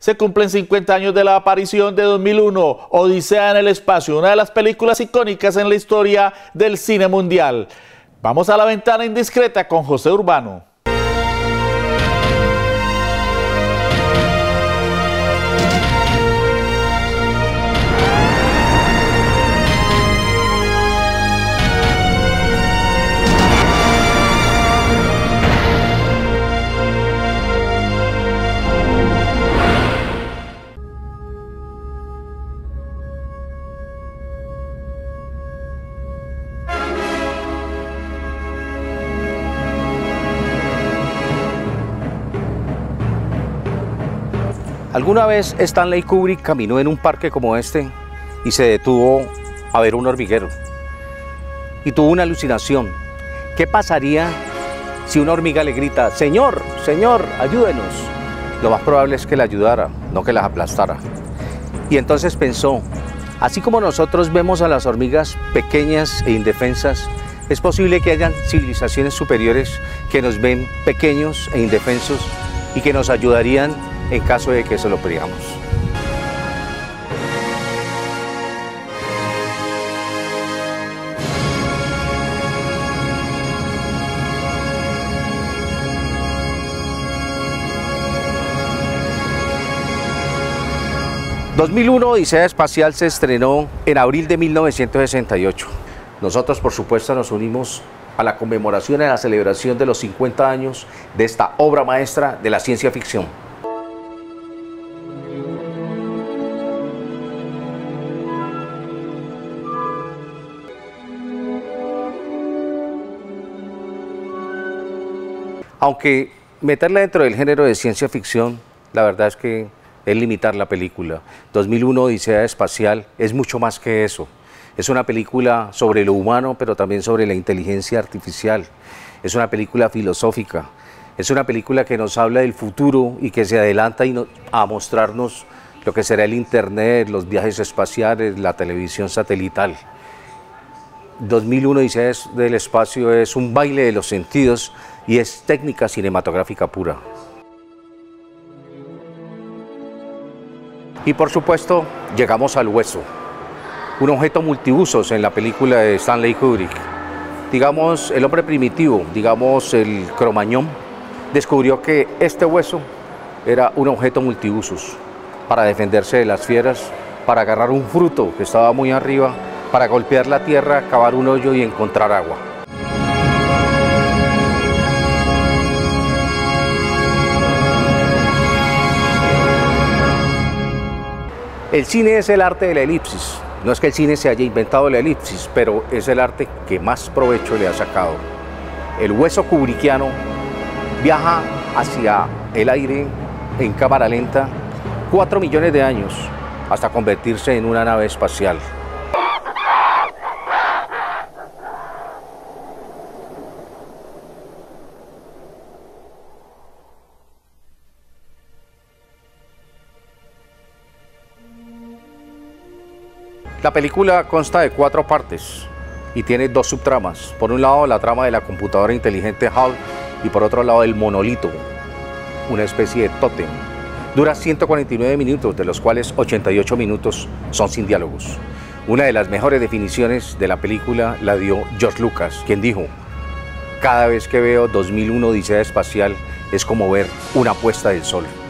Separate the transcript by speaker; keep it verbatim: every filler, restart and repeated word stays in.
Speaker 1: Se cumplen cincuenta años de la aparición de dos mil uno, Odisea en el espacio, una de las películas icónicas en la historia del cine mundial. Vamos a la ventana indiscreta con José Urbano.
Speaker 2: Alguna vez Stanley Kubrick caminó en un parque como este y se detuvo a ver un hormiguero y tuvo una alucinación. ¿Qué pasaría si una hormiga le grita, Señor, Señor, ayúdenos? Lo más probable es que la ayudara, no que las aplastara. Y entonces pensó, así como nosotros vemos a las hormigas pequeñas e indefensas, es posible que hayan civilizaciones superiores que nos ven pequeños e indefensos y que nos ayudarían en caso de que se lo pidamos. dos mil uno, Odisea Espacial se estrenó en abril de mil novecientos sesenta y ocho. Nosotros, por supuesto, nos unimos a la conmemoración y a la celebración de los cincuenta años de esta obra maestra de la ciencia ficción. Aunque meterla dentro del género de ciencia ficción, la verdad es que es limitar la película. dos mil uno, Odisea Espacial, es mucho más que eso. Es una película sobre lo humano, pero también sobre la inteligencia artificial. Es una película filosófica. Es una película que nos habla del futuro y que se adelanta y no, a mostrarnos lo que será el Internet, los viajes espaciales, la televisión satelital. dos mil uno, Odisea del Espacio es un baile de los sentidos y es técnica cinematográfica pura. Y por supuesto, llegamos al hueso, un objeto multiusos en la película de Stanley Kubrick. Digamos, el hombre primitivo, digamos el Cromañón, descubrió que este hueso era un objeto multiusos para defenderse de las fieras, para agarrar un fruto que estaba muy arriba, para golpear la tierra, cavar un hoyo y encontrar agua. El cine es el arte de la elipsis. No es que el cine se haya inventado la elipsis, pero es el arte que más provecho le ha sacado. El hueso kubrickiano viaja hacia el aire en cámara lenta cuatro millones de años hasta convertirse en una nave espacial. La película consta de cuatro partes y tiene dos subtramas. Por un lado, la trama de la computadora inteligente Hal y por otro lado, el monolito, una especie de tótem. Dura ciento cuarenta y nueve minutos, de los cuales ochenta y ocho minutos son sin diálogos. Una de las mejores definiciones de la película la dio George Lucas, quien dijo, cada vez que veo dos mil uno, Odisea Espacial, es como ver una puesta del sol.